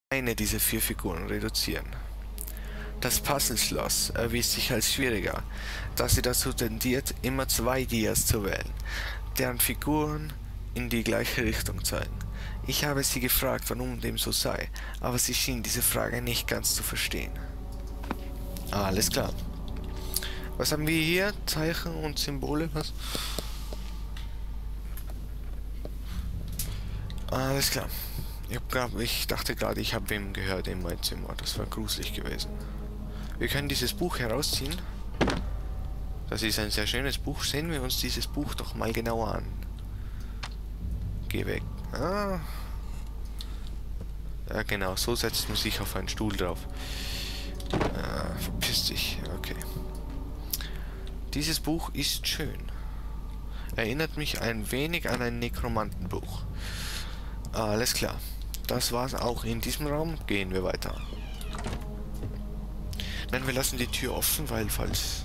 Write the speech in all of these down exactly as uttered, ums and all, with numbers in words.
eine dieser vier Figuren reduzieren. Das Puzzle-Schloss erwies sich als schwieriger, da sie dazu tendiert, immer zwei Dias zu wählen, deren Figuren in die gleiche Richtung zeigen. Ich habe sie gefragt, warum dem so sei, aber sie schien diese Frage nicht ganz zu verstehen. Alles klar. Was haben wir hier? Zeichen und Symbole, was? Alles klar. Ich, glaub, ich dachte gerade, ich habe wem gehört in meinem Zimmer. Das war gruselig gewesen. Wir können dieses Buch herausziehen. Das ist ein sehr schönes Buch. Sehen wir uns dieses Buch doch mal genauer an. Geh weg. Ah. Ja genau, so setzt man sich auf einen Stuhl drauf. Ah, verpiss dich. Okay. Dieses Buch ist schön. Erinnert mich ein wenig an ein Nekromantenbuch. Alles klar. Das war's auch in diesem Raum. Gehen wir weiter. Nein, wir lassen die Tür offen, weil falls...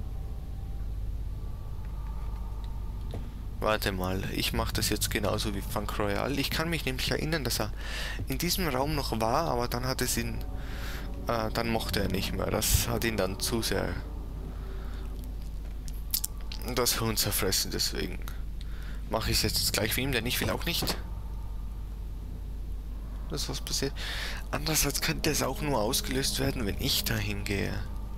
Warte mal, ich mache das jetzt genauso wie Funk Royale. Ich kann mich nämlich erinnern, dass er in diesem Raum noch war, aber dann hat es ihn... Äh, dann mochte er nicht mehr. Das hat ihn dann zu sehr... das Hirn zerfressen, deswegen mache ich es jetzt gleich wie ihm, denn ich will auch nicht, dass was passiert. Andererseits könnte es auch nur ausgelöst werden, wenn ich dahin gehe.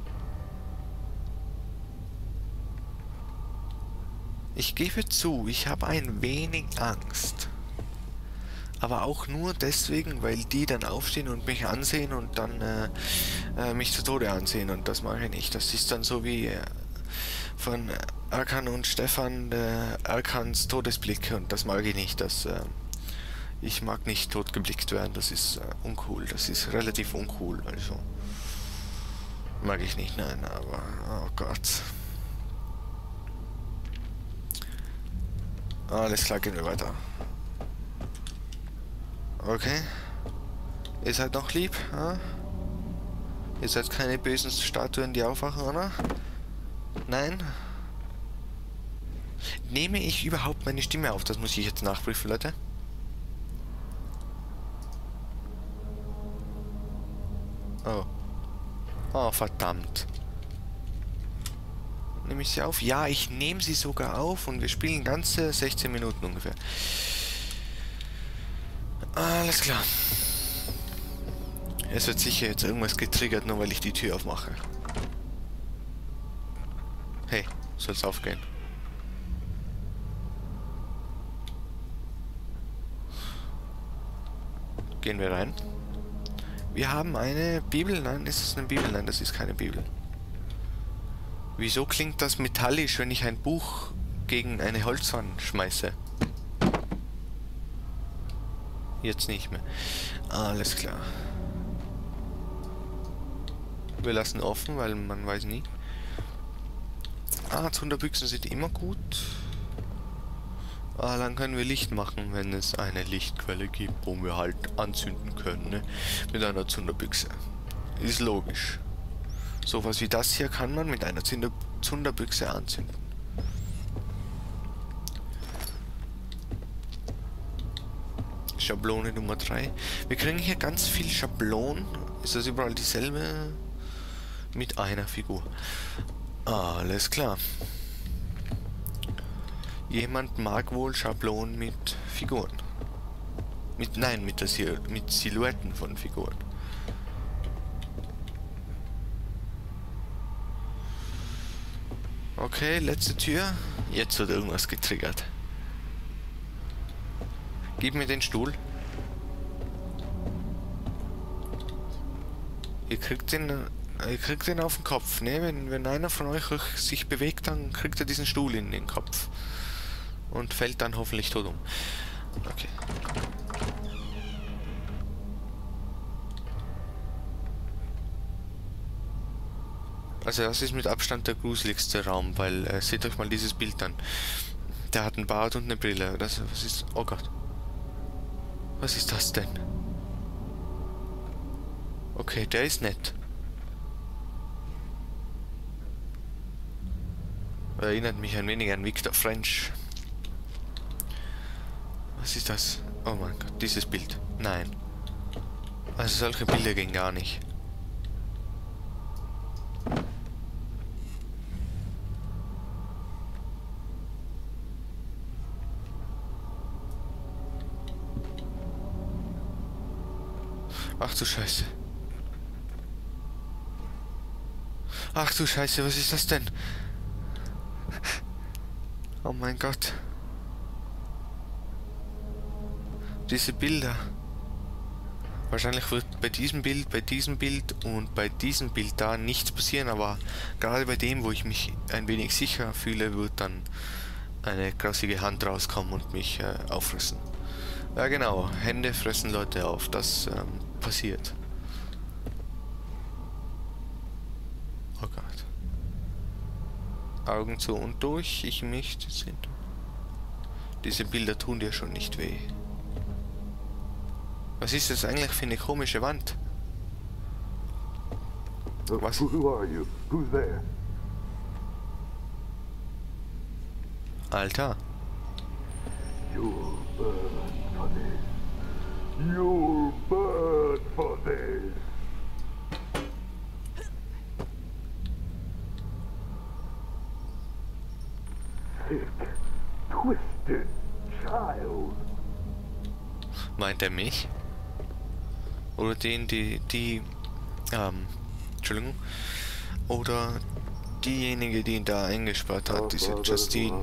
Ich gebe zu, ich habe ein wenig Angst. Aber auch nur deswegen, weil die dann aufstehen und mich ansehen und dann äh, äh, mich zu Tode ansehen. Und das mache ich nicht. Das ist dann so wie äh, von Erkan und Stefan, äh, Erkans Todesblick. Und das mag ich nicht. Das, äh, ich mag nicht tot geblickt werden. Das ist äh, uncool. Das ist relativ uncool. Also mag ich nicht, nein. Aber, oh Gott. Alles klar, gehen wir weiter. Okay. Ihr seid noch lieb, ja? Ihr seid keine bösen Statuen, die aufwachen, oder? Nein? Nehme ich überhaupt meine Stimme auf? Das muss ich jetzt nachprüfen, Leute. Oh. Oh, verdammt. Nehme ich sie auf? Ja, ich nehme sie sogar auf und wir spielen ganze sechzehn Minuten ungefähr. Alles klar. Es wird sicher jetzt irgendwas getriggert, nur weil ich die Tür aufmache. Hey, soll's aufgehen. Gehen wir rein. Wir haben eine Bibel. Nein, ist es eine Bibel? Nein, das ist keine Bibel. Wieso klingt das metallisch, wenn ich ein Buch gegen eine Holzwand schmeiße? Jetzt nicht mehr. Alles klar. Wir lassen offen, weil man weiß nie. Ah, Zunderbüchsen sind immer gut. Ah, dann können wir Licht machen, wenn es eine Lichtquelle gibt, wo wir halt anzünden können, ne? Mit einer Zunderbüchse. Ist logisch. Sowas wie das hier kann man mit einer Zunder Zunderbüchse anzünden. Schablone Nummer drei. Wir kriegen hier ganz viel Schablonen. Ist das überall dieselbe? Mit einer Figur. Alles klar. Jemand mag wohl Schablonen mit Figuren. Mit, nein, mit, das hier, mit Silhouetten von Figuren. Okay, letzte Tür. Jetzt wird irgendwas getriggert. Gib mir den Stuhl. Ihr kriegt den, ihr kriegt den auf den Kopf, ne? Wenn, wenn einer von euch sich bewegt, dann kriegt er diesen Stuhl in den Kopf. Und fällt dann hoffentlich tot um. Okay. Also das ist mit Abstand der gruseligste Raum, weil, äh, seht euch mal dieses Bild an. Der hat einen Bart und eine Brille. Das, was ist... Oh Gott. Was ist das denn? Okay, der ist nett. Erinnert mich ein wenig an Victor French. Was ist das? Oh mein Gott, dieses Bild. Nein. Also solche Bilder gehen gar nicht. Ach du Scheiße. Ach du Scheiße, was ist das denn? Oh mein Gott. Diese Bilder. Wahrscheinlich wird bei diesem Bild, bei diesem Bild und bei diesem Bild da nichts passieren, aber gerade bei dem, wo ich mich ein wenig sicher fühle, wird dann eine grausige Hand rauskommen und mich äh, auffressen. Ja genau, Hände fressen Leute auf, das ähm, passiert. Oh Gott. Augen zu und durch, ich möchte sind. Diese Bilder tun dir schon nicht weh. Was ist das eigentlich für eine komische Wand? Was? Who are you? Who's there? Alter. You'll burn for this. You'll burn for this. Sick, twisted child. Meint er mich? Oder den, die, die, ähm, Entschuldigung. Oder diejenige, die ihn da eingesperrt hat, diese Justine.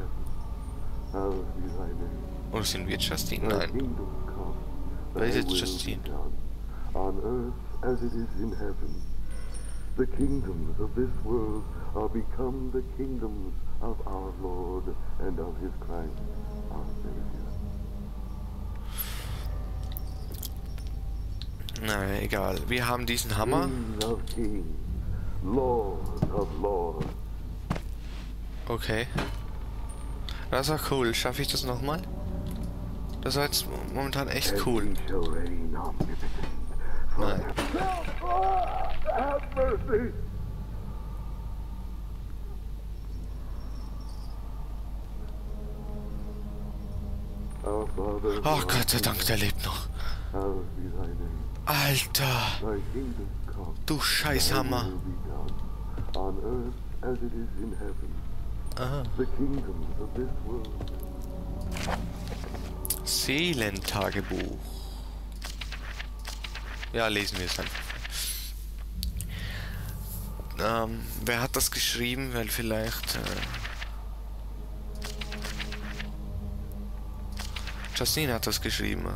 Oder sind wir Justine? Nein. Wer ist jetzt Justine? On earth as it is in heaven. The kingdoms of this world are become the kingdoms of our Lord and of his Christ, our Savior. Na, egal. Wir haben diesen Hammer. King of kings, Lord of lords. Okay. Das war cool. Schaffe ich das nochmal? Das war jetzt momentan echt cool. And he shall reign omnipotent. Nein. Have mercy! Our Father, Oh Gott sei Dank, der lebt noch. hallowed be thy name. Alter. Thy kingdom come. Du Scheißhammer. Thy will be done, on earth as it is in heaven. Aha. The kingdoms of this world. Seelentagebuch. Ja, lesen wir es einfach. Ähm, wer hat das geschrieben? Weil vielleicht... Äh Justine hat das geschrieben.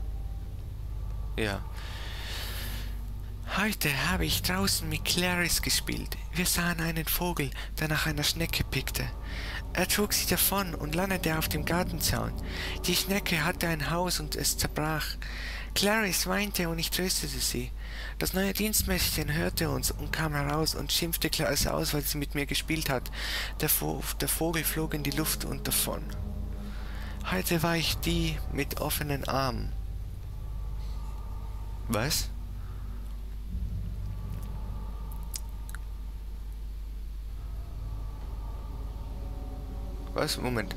Ja. Heute habe ich draußen mit Clarice gespielt. Wir sahen einen Vogel, der nach einer Schnecke pickte. Er trug sie davon und landete auf dem Gartenzaun. Die Schnecke hatte ein Haus und es zerbrach. Clarice weinte und ich tröstete sie. Das neue Dienstmädchen hörte uns und kam heraus und schimpfte Clarice aus, weil sie mit mir gespielt hat. Der, Vo der Vogel flog in die Luft und davon. Heute war ich die mit offenen Armen. Was? Was? Moment.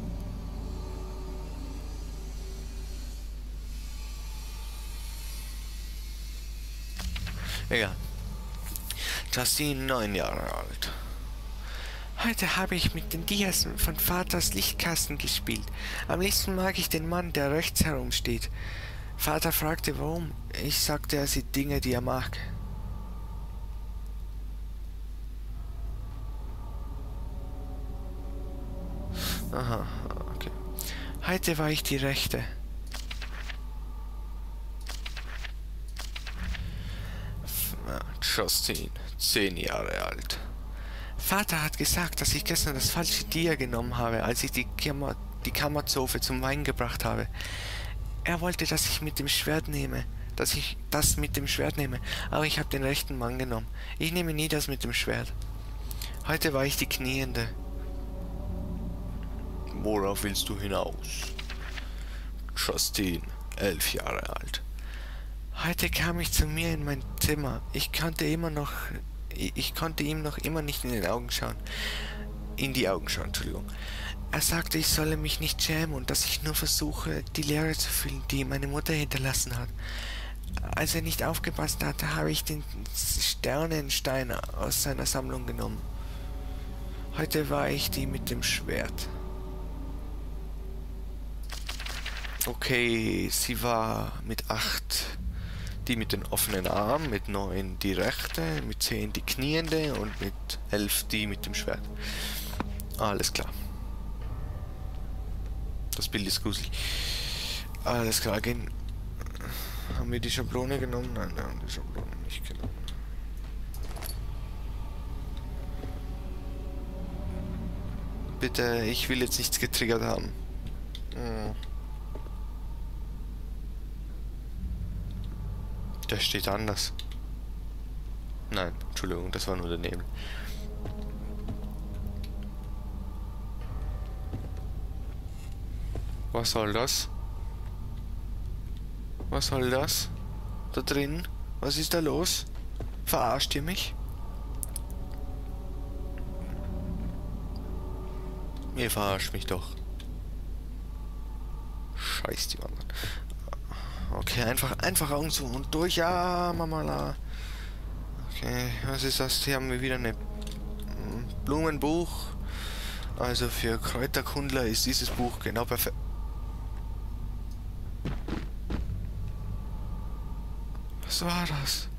Egal. Justine, neun Jahre alt. Heute habe ich mit den Dias von Vaters Lichtkasten gespielt. Am liebsten mag ich den Mann, der rechts herumsteht. Vater fragte, warum. Ich sagte, er sieht Dinge, die er mag. Aha, okay. Heute war ich die Rechte. Justine, zehn Jahre alt. Vater hat gesagt, dass ich gestern das falsche Dia genommen habe, als ich die, Kammer, die Kammerzofe zum Wein gebracht habe. Er wollte, dass ich mit dem Schwert nehme, dass ich das mit dem Schwert nehme, aber ich habe den rechten Mann genommen. Ich nehme nie das mit dem Schwert. Heute war ich die Kniende. Worauf willst du hinaus? Justine, elf Jahre alt. Heute kam ich zu mir in mein Zimmer. Ich konnte immer noch, ich konnte ihm noch immer nicht in den Augen schauen. In die Augen schauen, Entschuldigung. Er sagte, ich solle mich nicht schämen und dass ich nur versuche, die Leere zu füllen, die meine Mutter hinterlassen hat. als er nicht aufgepasst hatte, habe ich den Sternenstein aus seiner Sammlung genommen. Heute war ich die mit dem Schwert. Okay, sie war mit acht die mit den offenen Armen, mit neun die rechte, mit zehn die kniende und mit elf die mit dem Schwert. Alles klar. Das Bild ist gruselig. Alles klar, gehen. Haben wir die Schablone genommen? Nein, wir haben die Schablone nicht genommen. Bitte, ich will jetzt nichts getriggert haben. Hm. Der steht anders. Nein, Entschuldigung, das war nur der Nebel. Was soll das? Was soll das? Da drin? Was ist da los? Verarscht ihr mich? Ihr verarscht mich doch. Scheiß die Wand. Okay, einfach, einfach Augen zu und durch. Ja, Mamala. Okay, was ist das? Hier haben wir wieder ein Blumenbuch. Also für Kräuterkundler ist dieses Buch genau perfekt. Was war das?